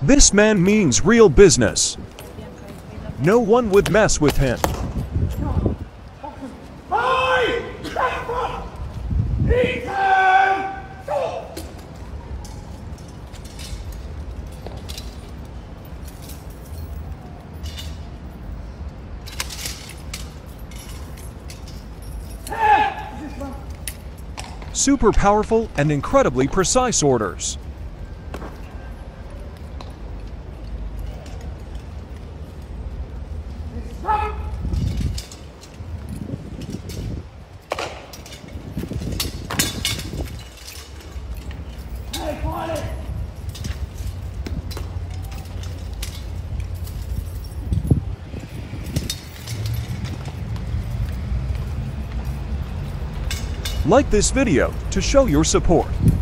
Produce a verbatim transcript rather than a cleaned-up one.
This man means real business. No one would mess with him. Super powerful and incredibly precise orders. Like this video to show your support.